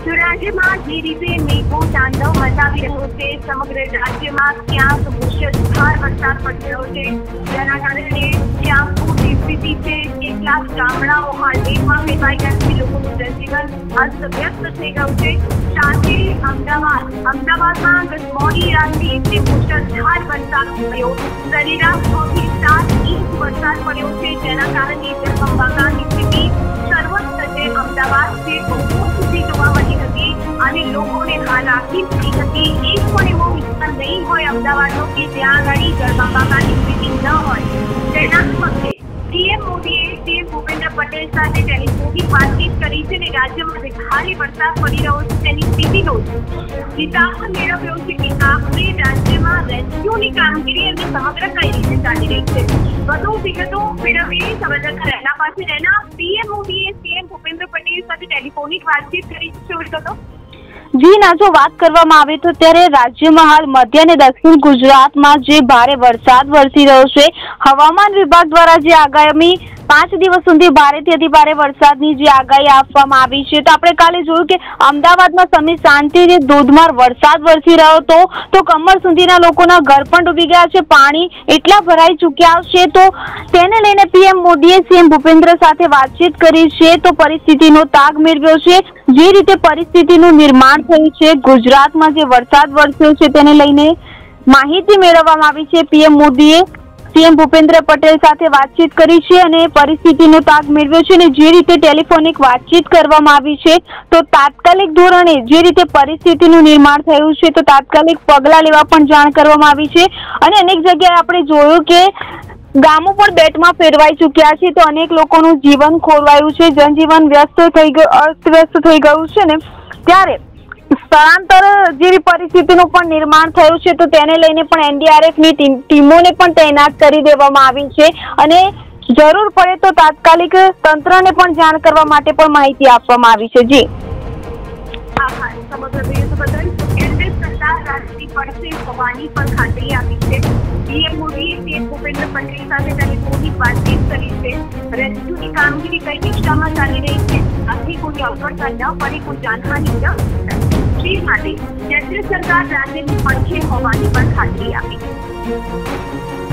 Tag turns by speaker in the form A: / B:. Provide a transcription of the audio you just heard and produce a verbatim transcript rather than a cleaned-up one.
A: તો રાજ્યમાં જે રીતે મેઘો તાંડવ મચાવી રહ્યો છે, સમગ્ર રાજ્યમાં ક્યાંક મુશળધાર વરસાદ પડી રહ્યો છે, જેના કારણે ક્યાંક પૂરની સ્થિતિ છે, કેટલાક ગામડાઓ હાલ બેટમાં ફેરવાઈ ગયા છે, લોકોનું જનજીવન અસ્તવ્યસ્ત થઈ ગયું છે। સાથે અમદાવાદ અમદાવાદમાં ગત મોડી રાતથી તે મુશળધાર વરસાદ થયો, સરેરાશ છ થી સાત ઇંચ વરસાદ પડ્યો છે, જેના કારણે જળબંબાકારની સ્થિતિ સર્વત્ર છે અમદાવાદ છે સુધી જોવા મળી હતી અને લોકોને હાલાકી થઈ હતી। એક પણ એવો વિસ્તાર નહીં હોય અમદાવાદનો કે જ્યાં આગળ જળબંબાકારની સ્થિતિ ન હોય। તેના પગલે પીએમ મોદીએ સીએમ ભૂપેન્દ્ર પટેલ સાથે ટેલિફોનિક વાતચીત કરી છે અને રાજ્યમાં જે ભારે વરસાદ પડી રહ્યો છે તેની સ્થિતિનો હિસાબ મેળવ્યો છે કે આપણે રાજ્યમાં રેસ્ક્યુની કામગીરી અને સમગ્ર કઈ રીતે ચાલી રહી છે। વધુ વિગતો મેળવીએ સંવાદદાતા રહેના પાસે રહેના પીએમ મોદીએ સીએમ ભૂપેન્દ્ર પટેલ સાથે ટેલિફોનિક વાતચીત કરી છે। વિગતો
B: જી ના, જો વાત કરવામાં આવે તો ત્યારે રાજ્યમાં હાલ મધ્ય અને દક્ષિણ ગુજરાતમાં જે ભારે વરસાદ વરસી રહ્યો છે, હવામાન વિભાગ દ્વારા જે આગામી પાંચ દિવસ સુધી ભારેથી અતિ ભારે વરસાદની જે આગાહી આપવામાં આવી છે, તો આપણે કાલે જોયું કે અમદાવાદમાં સમી શાંતિથી ધોધમાર વરસાદ વરસી રહ્યો હતો, તો કમર સુધીના લોકોના ઘર પણ ડૂબી ગયા છે, પાણી એટલા ભરાઈ ચૂક્યા છે, તો તેને લઈને પીએમ મોદીએ સીએમ ભૂપેન્દ્ર સાથે વાતચીત કરી છે, તો પરિસ્થિતિનો તાગ મેળવ્યો છે। જે રીતે પરિસ્થિતિનું નિર્માણ થયું છે, ગુજરાતમાં જે વરસાદ વરસ્યો છે તેને લઈને માહિતી મેળવવામાં આવી છે। પીએમ મોદીએ સીએમ ભૂપેન્દ્ર પટેલ સાથે વાતચીત કરી છે અને પરિસ્થિતિનો તાગ મેળવ્યો છે અને જે રીતે ટેલિફોનિક વાતચીત કરવામાં આવી છે, તો તાત્કાલિક ધોરણે જે રીતે પરિસ્થિતિનું નિર્માણ થયું છે, તો તાત્કાલિક પગલાં લેવા પણ જાણ કરવામાં આવી છે। અને અનેક જગ્યાએ આપણે જોયું કે ગામો પણ બેટમાં ફેરવાઈ ચૂક્યા છે, તો અનેક લોકોનું જીવન ખોરવાયું છે, જનજીવન વ્યસ્ત થઈ ગયું અસ્તવ્યસ્ત થઈ ગયું છે ને ત્યારે સ્થળાંતર જેવી પરિસ્થિતિનું પણ નિર્માણ થયું છે, તો તેને લઈને પણ એનડીઆરએફની ટીમોને પણ તૈનાત કરી દેવામાં આવી છે અને જરૂર પડે તો તાત્કાલિક તંત્રને પણ જાણ કરવા માટે પણ માહિતી આપવામાં આવી છે। જી
A: આભાર સમગ્ર વિગતો બદલ। કેન્દ્ર સરકાર રાજ્યની પડશે હોવાની પણ ખાતરી આપી છે। પીએમ મોદીએ સીએમ ભૂપેન્દ્ર પટેલ સાથે ટેલિફોનિક વાતચીત કરી છે। રેસ્ક્યુની કામગીરી કઈ દિશામાં ચાલી રહી છે, આથી કોઈ અવગણતા ન પડે, કોઈ જાનહાની ન થાય તે માટે કેન્દ્ર સરકાર રાજ્યની પડશે હોવાની પણ ખાતરી આપી।